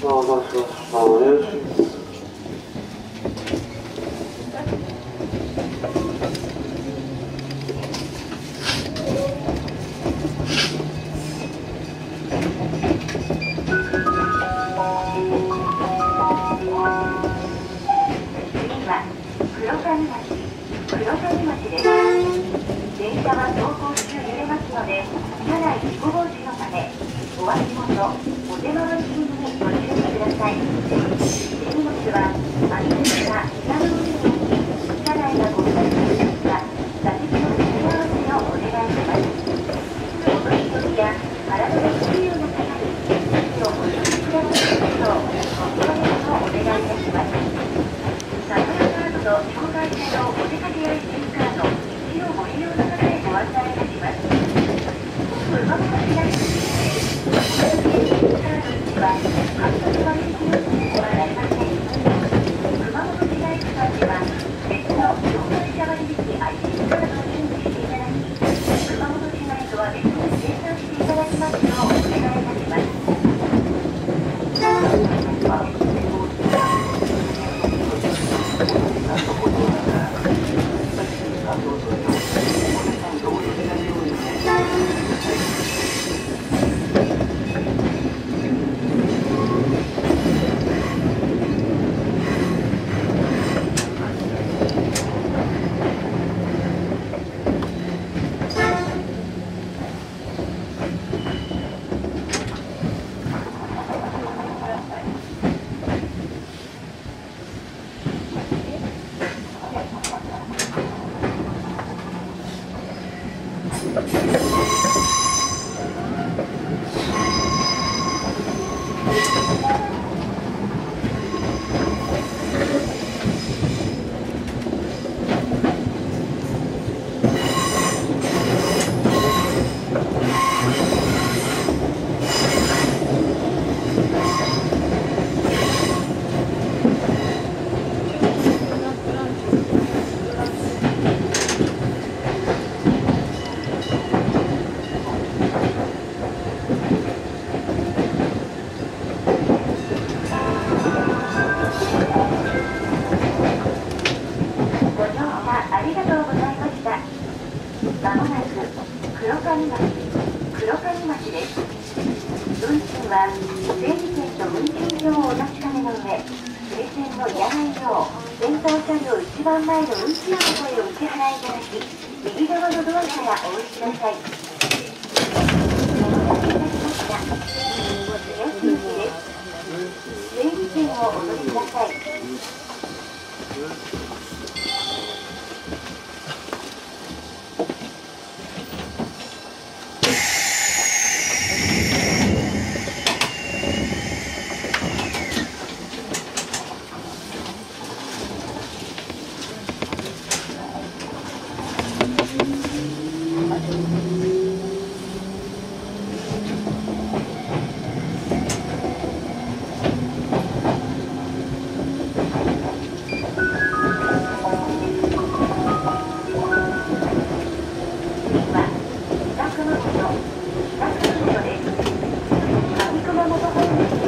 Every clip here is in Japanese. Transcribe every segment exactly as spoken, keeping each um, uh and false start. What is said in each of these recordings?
上熊本です。上熊本方面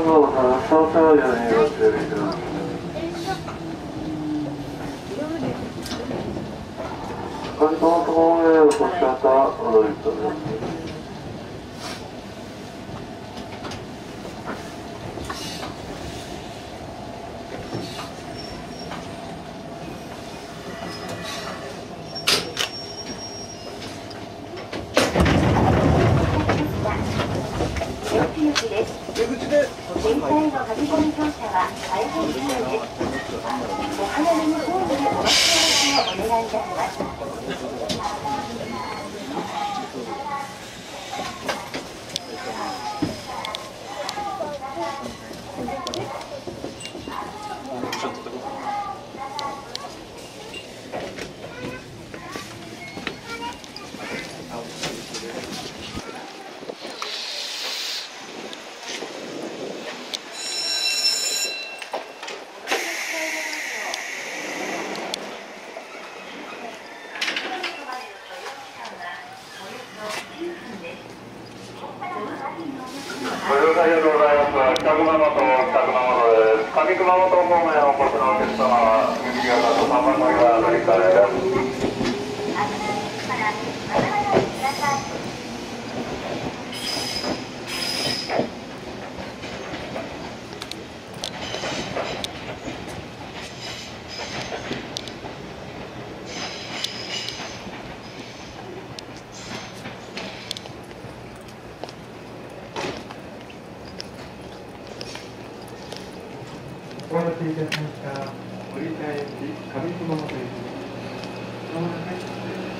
番号の操作用にご注意ください。上川方面へお越しの方、お乗りください。ご乗車ありがとうございます。北熊本、北熊本です。上熊本方面お越しのお客様は、右側とさんばん乗りが乗り換えです。 お待たせいたしました。折り返し上熊本駅です。まもなくです。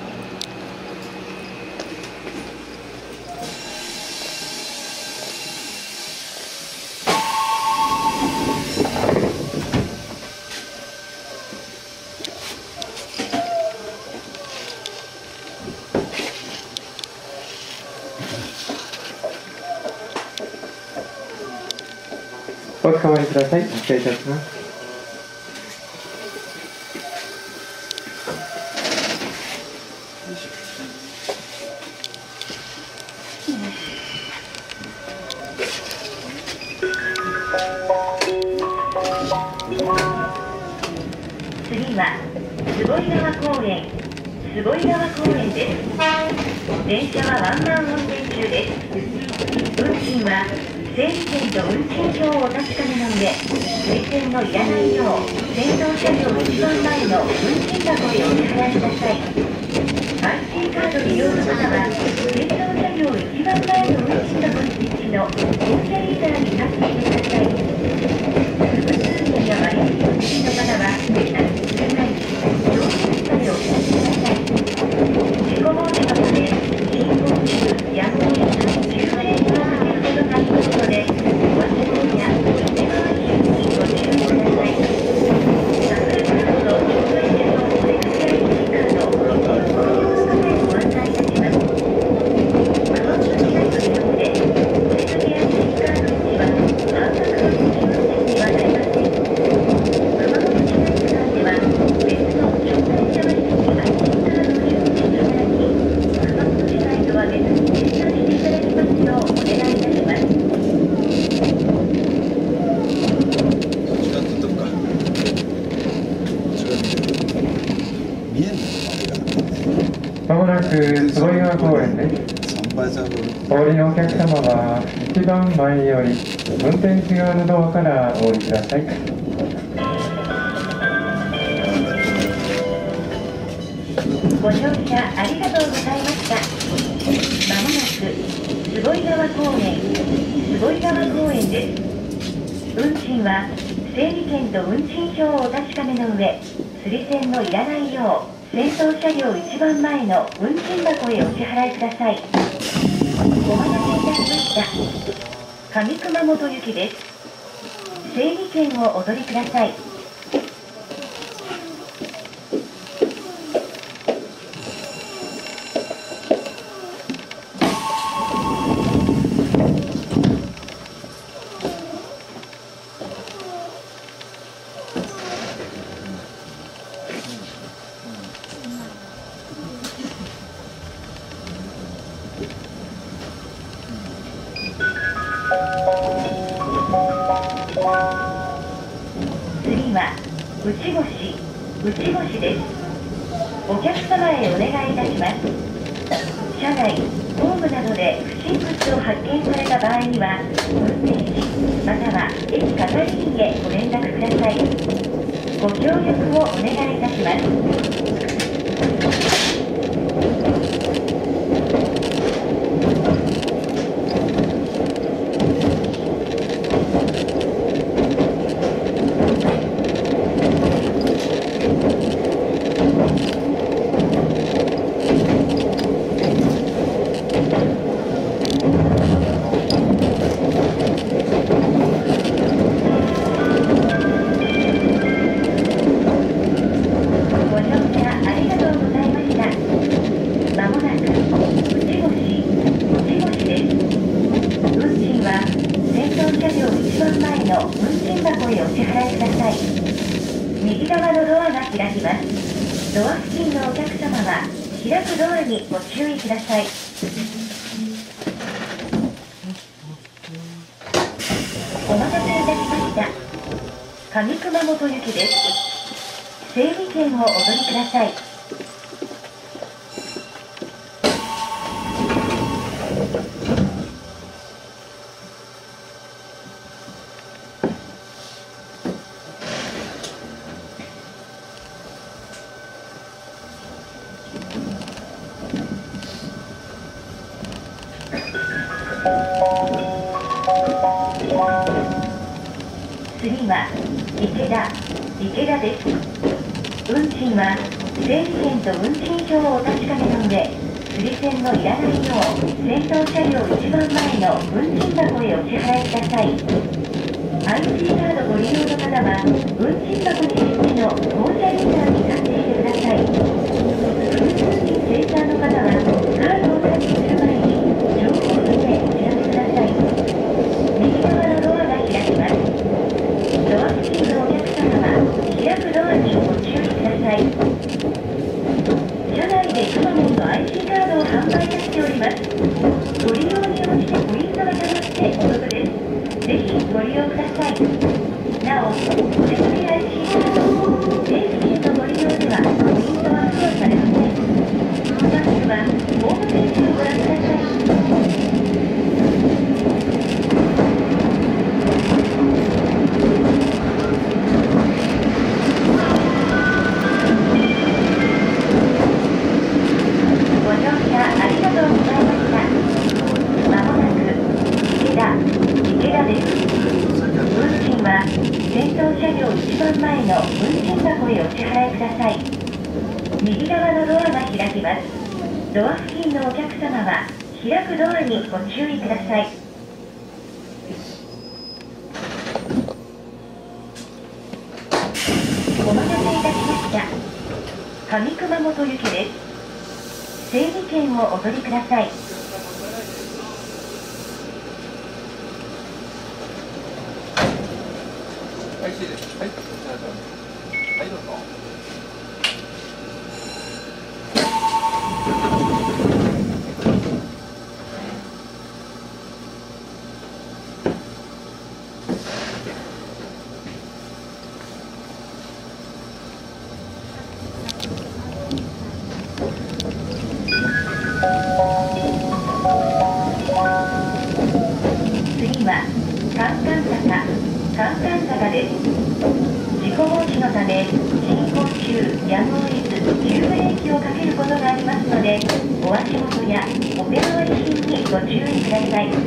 おつかまりください。失礼いたします。 次は坪井川公園、坪井川公園です。電車はワンマン運転中です。運賃は整理券と運賃表をお確かめの上、推薦のいらないよう、先頭車両一番前の運賃箱へお支払いください。アイシー カード利用の方は、先頭車両一番前の運賃箱に設置の本社リーダーにタッチしてください。複数人や割引運賃の方は、車内、乗車でお知らせください。事故防止のため、信号中、やむを得ず、急ブレーキをかけることがありますので、ご足元やお手回りにご注意ください。サブルカードと障害者のお出かけ アイシー カード、ご利用の方へご案内いたします。熊本市内の一つで、お出かけ アイシー カードには、半額の引き運賃にはなりません。熊本市内区間では、別の障害者割引 アイシー カードを出示していただき、熊本市内とは別に決済していただきますようお願いいたします。 まもなく坪井川公園です。お降りのお客様は一番前より運転手側のドアからお降りください。 ご乗車ありがとうございました。まもなく坪井川公園、坪井川公園です。運賃は整理券と運賃表をお確かめの上、釣り線のいらないよう、先頭車両一番前の運賃箱へお支払いください。お待たせいたしました。上熊本行きです。整理券をお取りください。 Thank you. 次は内越内越です。お客様へお願いいたします。車内、ホームなどで不審物を発見された場合には運転士または駅係員へご連絡ください。ご協力をお願いいたします。右側のドアが開きます。ドア付近のお客様は開くドアにご注意ください。お待たせいたしました。上熊本行きです。整理券をお取りください。次は池田池田です。運賃は整理券と運賃表をお確かめの上、釣り銭のいらないよう先頭車両一番前の運賃箱へお支払いください。 アイシー カードご利用の方は運賃箱に設置の降車リーダーにタッチしてください。複数人精算の方はカードをタッチする前に情報室でお知らせください。右側のドアが開きます。ドア付近のお客様は開くドアにご注意ください。車内でくまモンの アイシー カードを販売いたしております。ご利用に応じてポイントが貯まってお得です。ぜひご利用ください。なお、お手取り アイシー カード、定期券のご利用ではポイントは付与されません。詳しくはホームページをご覧ください。先頭車両一番前の運賃箱へお支払いください。右側のドアが開きます。ドア付近のお客様は開くドアにご注意ください。お待たせいたしました。上熊本行きです。整理券をお取りください。 はい、です。はい、はい、どうぞ。 次はカンカン坂カンカン坂です。事故防止のため進行中やむを得ず急ブレーキをかけることがありますので、お足元やお手回り品にご注意ください。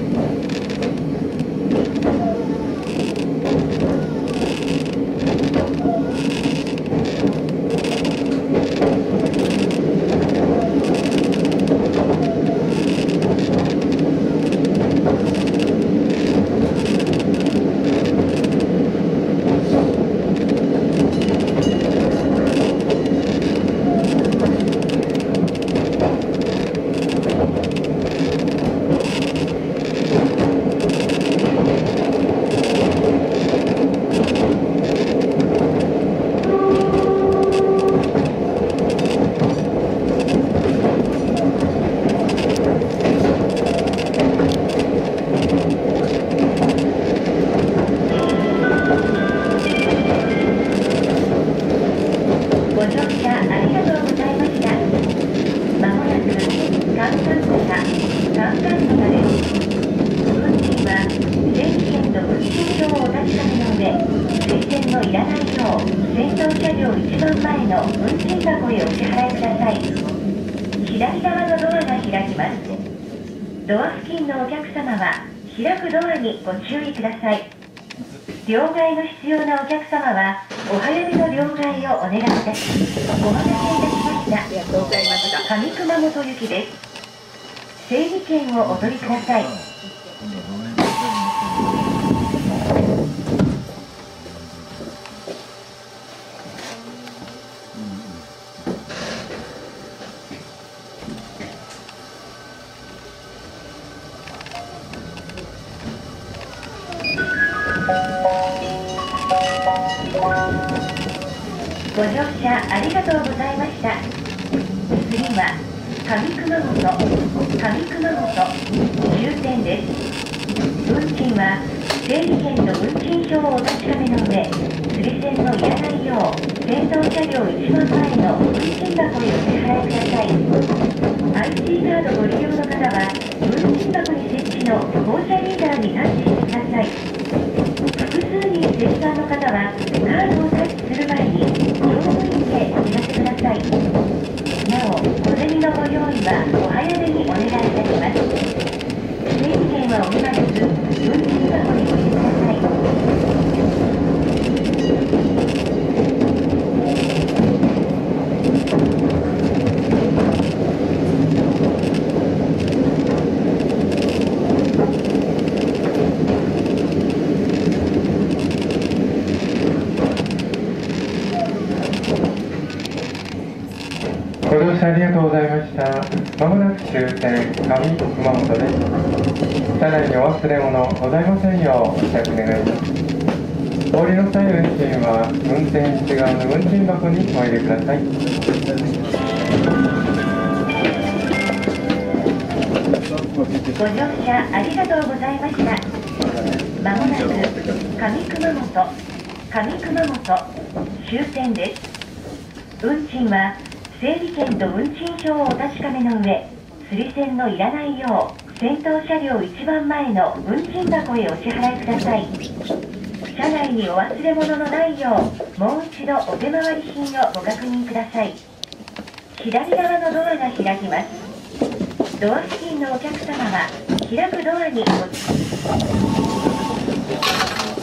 湾岸のたです。運賃は整理券と運賃証をお確かめの上、推薦のいらないよう先頭車両一番前の運賃箱へお支払いください。左側のドアが開きます。ドア付近のお客様は開くドアにご注意ください。両替の必要なお客様はお早めの両替をお願いいたします。お待たせいたしました。 ありがとうございました。 上熊本行きです。整理券をお取りください。ご乗車ありがとうございました。次は上熊本、上熊本終点です。運賃は整理券と運賃証をお確かめの上、釣り線のいらないよう先頭車両一番前の運賃箱へお支払いください。アイシー カードご利用の方は運賃箱に設置の降車リーダーにタッチしてください。複数人センサーの方はカードをタッチする前に乗務員へお知らせください。なお、小銭のご用意はお早めにお願いいたします。整理券はお見逃しず、運賃箱にご入れください。 ご乗車ありがとうございました。まもなく終点上熊本です。車内にお忘れ物ございませんようお支度願います。お降りの際の運賃は運転手側の運賃箱にお入れください。 ご乗車ありがとうございました。まもなく上熊本、上熊本終点です。運賃は整理券と運賃証をお確かめの上、釣り線のいらないよう先頭車両一番前の運賃箱へお支払いください。車内にお忘れ物のないようもう一度お手回り品をご確認ください。左側のドアが開きます。ドア付近のお客様は開くドアにご注意。